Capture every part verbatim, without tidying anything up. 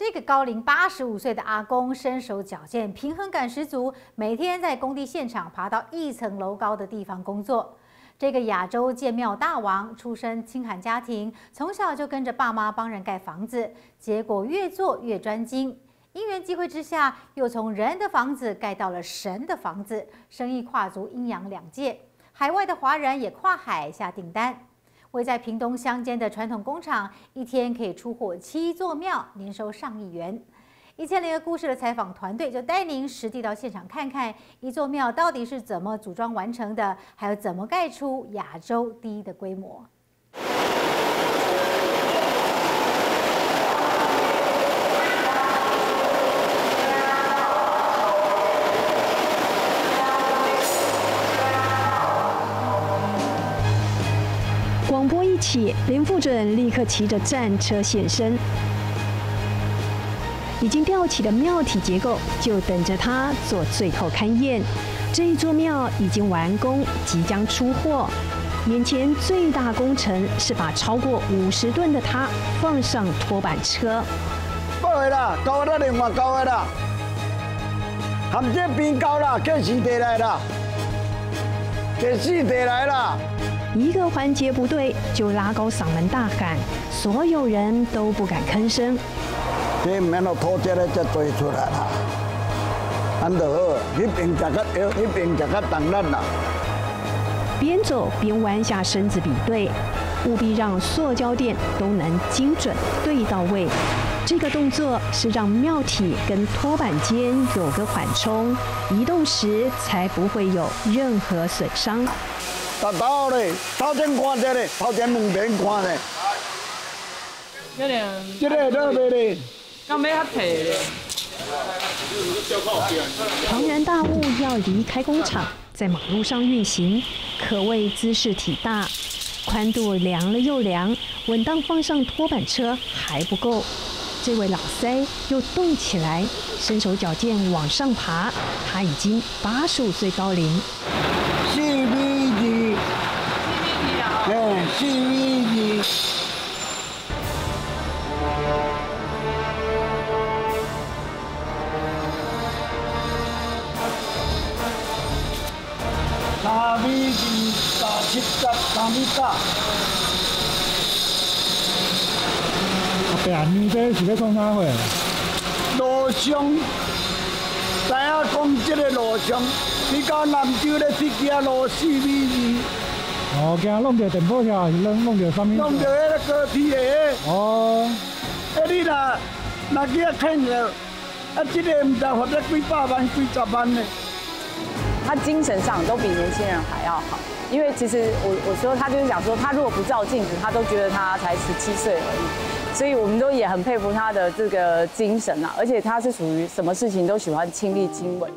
这个高龄八十五岁的阿公身手矫健，平衡感十足，每天在工地现场爬到一层楼高的地方工作。这个亚洲建庙大王出身清寒家庭，从小就跟着爸妈帮人盖房子，结果越做越专精。因缘际会之下，又从人的房子盖到了神的房子，生意跨足阴阳两界，海外的华人也跨海下订单。位在屏东乡间的传统工厂，一天可以出货七座庙，年收上亿元。一千零个故事的采访团队就带您实地到现场看看一座庙到底是怎么组装完成的，还有怎么盖出亚洲第一的规模。 广播一起，林副准立刻骑着战车现身。已经吊起的庙体结构就等着他做最后勘验。这一座庙已经完工，即将出货。眼前最大工程是把超过五十吨的它放上拖板车。 报的啦，高的另外高的啦，含这边高啦，计四地来啦，计四地来啦。 一个环节不对，就拉高嗓门大喊，所有人都不敢吭声。 这免落土这咧才做出来啦，安就好，迄边食较摇，迄边食较重咱啦。 边走边弯下身子比对，务必让塑胶垫都能精准对到位。这个动作是让庙体跟拖板间有个缓冲，移动时才不会有任何损伤。 头头咧，头前看者咧，头前两边看咧。 这个， 这个热的咧。 刚要较皮咧。 庞然大物要离开工厂，在马路上运行，可谓姿势体大，宽度量了又量，稳当放上拖板车还不够。这位老塞又动起来，身手矫健往上爬，他已经八十五岁高龄。 四米二，哎，四米二。三米二，三七十，三米九。 阿伯，你这是要创啥货？ 路上，知影讲这个路上，你到南州咧去行路四米二。 哦，惊弄着电报车，还是弄弄着啥物？ 弄着迄个高铁的。 哦。 哎，你若若去啊啃了，啊，这个唔知罚得几百万、几十万呢。 他精神上都比年轻人还要好，因为其实我我说他就是想说，他如果不照镜子，他都觉得他才十七岁而已，所以我们都也很佩服他的这个精神啊，而且他是属于什么事情都喜欢亲力亲为。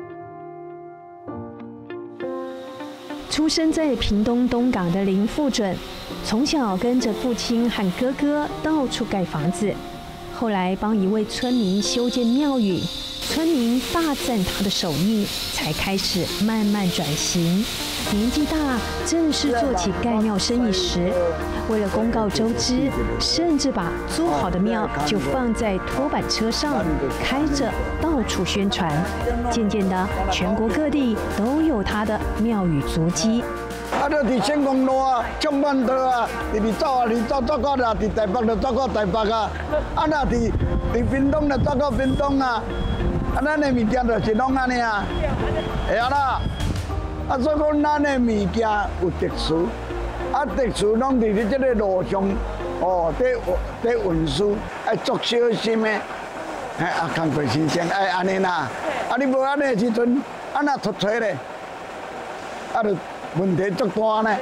出生在屏东东港的林副准，从小跟着父亲和哥哥到处盖房子，后来帮一位村民修建庙宇。村民大赞他的手艺，才开始慢慢转型。年纪大，正式做起盖庙生意时，为了公告周知，甚至把做好的庙就放在拖板车上，开着到处宣传。渐渐的，全国各地都有他的庙宇足迹。 啊，就伫成功路啊、中万道啊，直直走啊，直走走到啦，伫台北就走到台北啊，啊，若伫伫屏东就走到屏东啊。啊，咱的物件就是拢安尼啊，会啊啦。啊，所以讲咱的物件有特殊，啊，特殊拢伫咧这个路上，哦，在在运输，爱足小心的。哎，啊，工过时间爱安尼啦。啊，你无安尼的时阵，啊那突出咧，啊，就问题足大呢。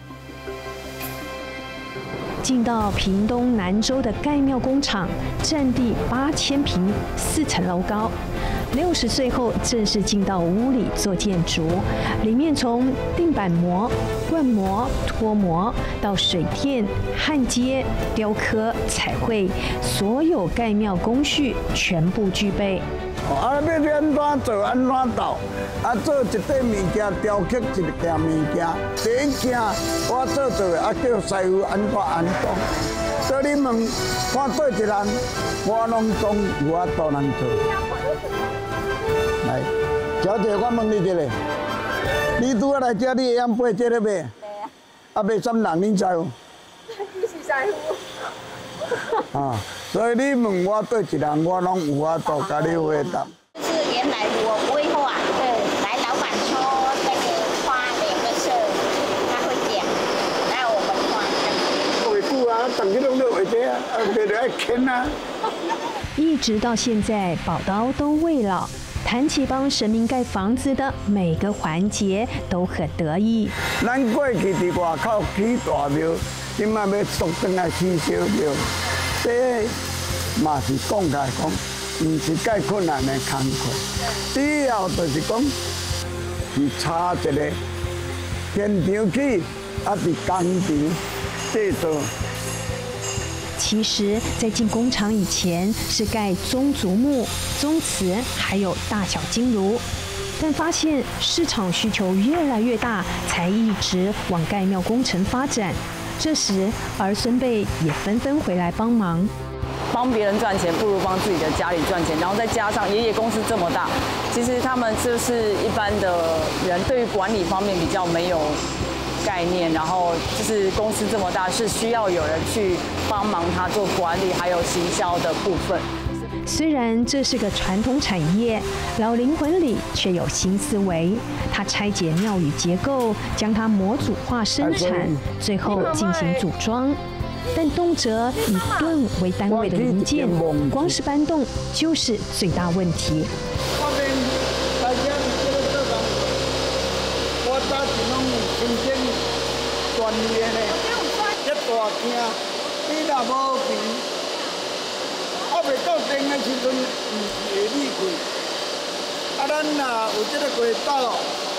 进到屏东南州的盖庙工厂，占地八千平，四层楼高。六十岁后正式进到屋里做建筑，里面从定板模、灌模、脱模到水电、焊接、雕刻、彩绘，所有盖庙工序全部具备。 啊，要要安怎做安怎斗，啊，做一块物件，雕刻一件物件。第一件我做做的，啊，叫师傅安怎安装。 所以你问看对一人，我拢总有法度能做。来，小姐，我问你一个，你拄仔来这，你会晓背这个袂？啊，袂什人恁知无？ 你是师傅。 啊，所以你问我对一人，我拢有法度甲你回答。 就是原来我不会画，对，来老板说那个画两个色，他会讲，然后我们画。 会久啊，当日拢咧画这啊，啊，袂得爱牵啊。 一直到现在，宝刀都未老。谈起帮神明盖房子的每个环节，都很得意。 咱过去伫外口起大庙，今麦要缩转来起小庙，这嘛是讲起来讲，唔是介困难的工课。以后就是讲，是差一个现场起，还是工厂制作。 其实，在进工厂以前是盖宗族木、宗祠，还有大小金炉，但发现市场需求越来越大，才一直往盖庙工程发展。这时，儿孙辈也纷纷回来帮忙。 帮别人赚钱，不如帮自己的家里赚钱。然后再加上爷爷公司这么大，其实他们就是一般的人对于管理方面比较没有概念，然后就是公司这么大，是需要有人去帮忙他做管理，还有行销的部分。 虽然这是个传统产业，老灵魂里却有新思维。他拆解庙宇结构，将它模组化生产，最后进行组装。但动辄以吨为单位的零件，光是搬动就是最大问题。 我早是拢申请专业的，一大厅，你若无钱，还袂到订的时阵，唔是会理亏。啊，咱若有这个轨道，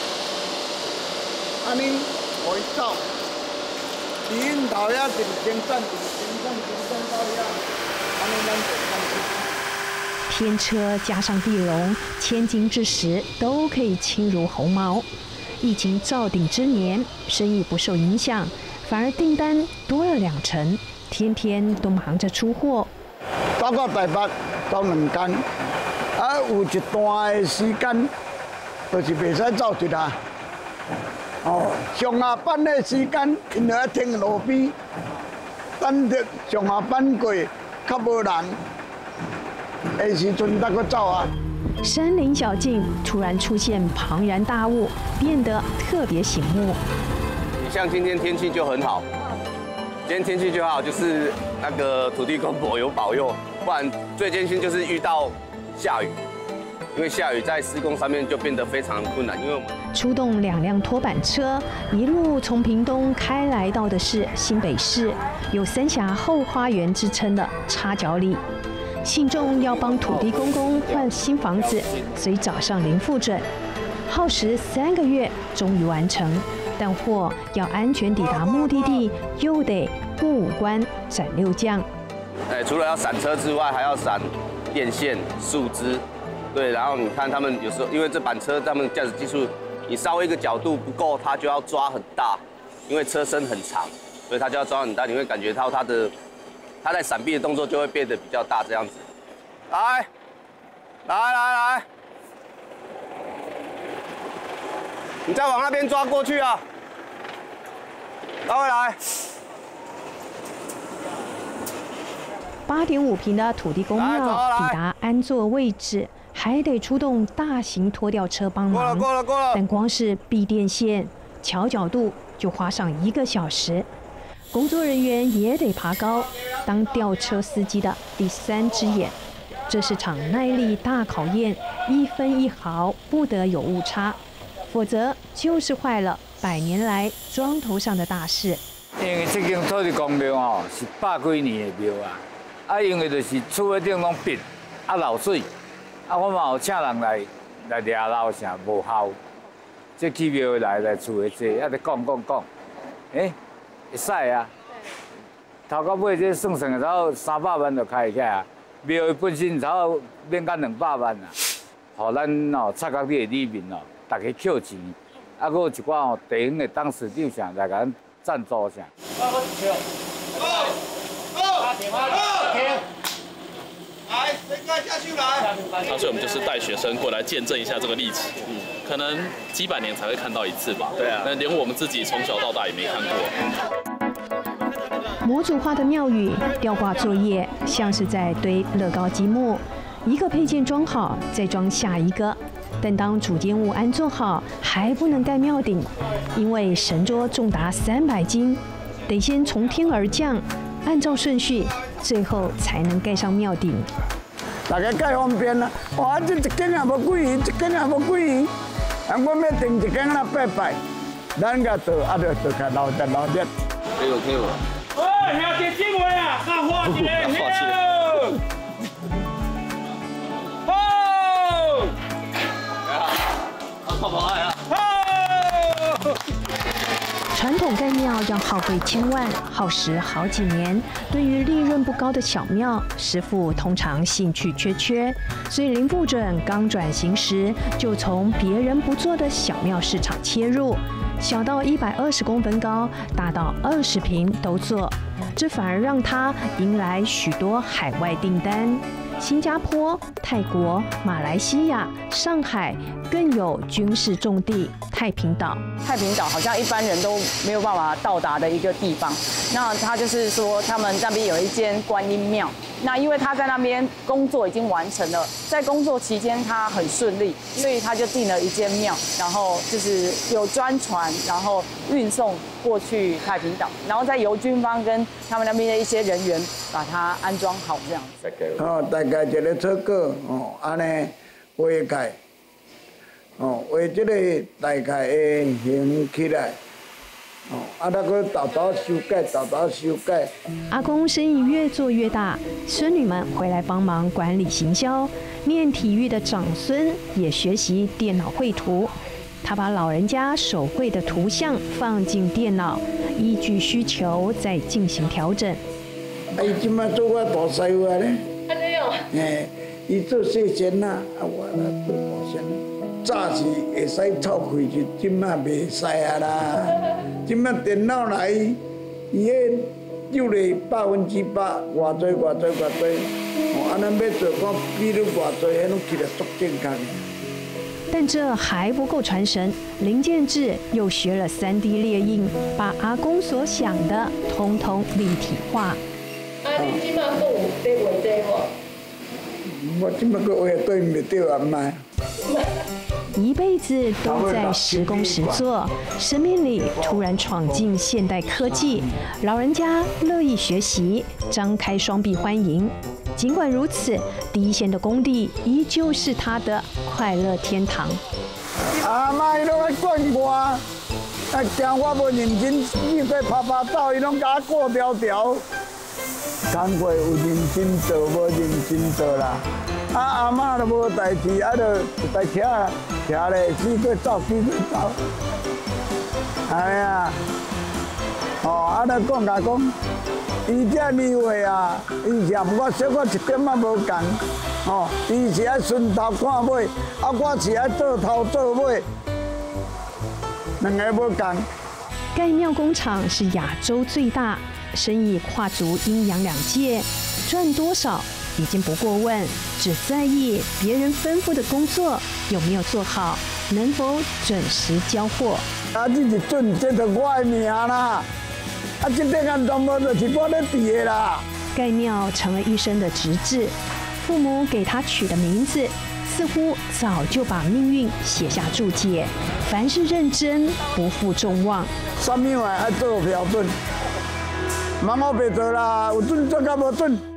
安尼可以走。伫因头遐一直生产，一直生产，生产到遐，安尼咱就放心。 天车加上地笼，千金之时都可以轻如鸿毛。疫情照顶之年，生意不受影响，反而订单多了两成，天天都忙着出货。 走到台北走两天，啊有一段的时间，就是袂使走一下。哦，上下班的时间，因就要停路边，等着上下班过，较无人的时阵，才搁走啊。 山林小径突然出现庞然大物，变得特别醒目。 你像今天天气就很好，今天天气就好，就是那个土地公婆有保佑，不然最艰辛就是遇到下雨，因为下雨在施工上面就变得非常困难，因为我们出动两辆拖板车，一路从屏东开来到的是新北市，有三峡后花园之称的插脚里。信众要帮土地公公换新房子，所以找上林副准，耗时三个月，终于完成。但货要安全抵达目的地，又得过五关斩六将。 哎，除了要闪车之外，还要闪电线、树枝。对，然后你看他们有时候，因为这板车他们驾驶技术，你稍微一个角度不够，它就要抓很大，因为车身很长，所以它就要抓很大，你会感觉到它的。他在闪避的动作就会变得比较大，这样子。来，来来来，你再往那边抓过去啊！拉回来。 八点五坪的土地公庙抵达安座位置，还得出动大型拖吊车帮忙。 过了过了过了。 但光是避电线、调角度就花上一个小时。工作人员也得爬高，当吊车司机的第三只眼。这是场耐力大考验，一分一毫不得有误差，否则就是坏了百年来庄头上的大事。 因为这间土地公庙哦是百几年的庙啊，啊因为就是厝的顶拢闭，啊漏水，啊我嘛有请人来来抓漏啥无效，这去庙来来厝的坐，啊得讲讲讲，诶。会使啊！头到尾这算算头三百万就开起啊！庙本身头免干两百万啊！互咱哦插角里的里面哦，大家扣钱，啊，佫有一寡哦地方的董事长啥来甲咱赞助啥。 来，谁该下去来？ 那所以我们就是带学生过来见证一下这个历史，嗯，可能几百年才会看到一次吧。对啊，那连我们自己从小到大也没看过。 模组化的庙宇吊挂作业，像是在堆乐高积木，一个配件装好，再装下一个。但当主建物安装好，还不能盖庙顶，因为神桌重达三百斤，得先从天而降，按照顺序，最后才能盖上庙顶。 大家盖方便啦，哇，这一间也无几元，一间也无几元，啊，我要订一间啦八百，咱甲做，啊，就做开老热老热。 给我给我。 喂，兄弟姊妹啊，加花一个，好， 好不好呀？ 传统盖庙要耗费千万，耗时好几年。对于利润不高的小庙，师傅通常兴趣缺缺，所以林副准刚转型时，就从别人不做的小庙市场切入，小到一百二十公分高，大到二十平都做，这反而让他迎来许多海外订单。新加坡、泰国、马来西亚、上海，更有军事重地太平岛。 太平岛好像一般人都没有办法到达的一个地方。那他就是说，他们那边有一间观音庙。那因为他在那边工作已经完成了，在工作期间他很顺利，所以他就订了一间庙，然后就是有专船，然后运送过去太平岛，然后再由军方跟他们那边的一些人员把它安装好这样子。 哦，大概一个草稿哦，安尼画盖，哦，画这个大概会形起来。哦，啊，那个豆豆修改，豆豆修改。 阿公生意越做越大，孙女们回来帮忙管理行销。念体育的长孙也学习电脑绘图，他把老人家手绘的图像放进电脑，依据需求再进行调整。 啊，伊即摆做我大师傅咧。安尼哦。嘿，伊做细仙啦，啊，我来做大仙。早是会使凑开去，即摆袂使啊啦。即摆电脑来，伊迄有咧百分之百，偌济偌济偌济，哦，安尼要做看比如偌济，迄拢起来足健康。 但这还不够传神，林建志又学了 三 D 列印，把阿公所想的通通立体化。啊， 你即摆还有在画这无？ 我即摆搁画对袂对啊妈。 一辈子都在实工实作，生命里突然闯进现代科技，老人家乐意学习，张开双臂欢迎。尽管如此，第一线的工地依旧是他的快乐天堂。 阿妈伊拢爱管我，啊，惊我无认真，伊在拍拍走，伊拢甲我过条条。工课有认真做，无认真做啦。啊，阿嬷都无代志，啊，就一台车徛咧，死过走，死过走。哎呀，哦，啊，就讲甲讲，伊这年岁啊，伊嫌我小我一点仔无共，哦，伊是爱顺头看尾，啊，我是爱做头做尾，两个无共。 盖庙工厂是亚洲最大，生意跨足阴阳两界，赚多少已经不过问，只在意别人吩咐的工作有没有做好，能否准时交货。 啊，这是准，这是我的命啦！啊，这点安全无就是我咧治的啦。 盖庙成了一生的职志，父母给他取的名字，似乎早就把命运写下注解。凡事认真，不负众望。 啥物话爱做标准，茫我别做啦，有准做甲无准。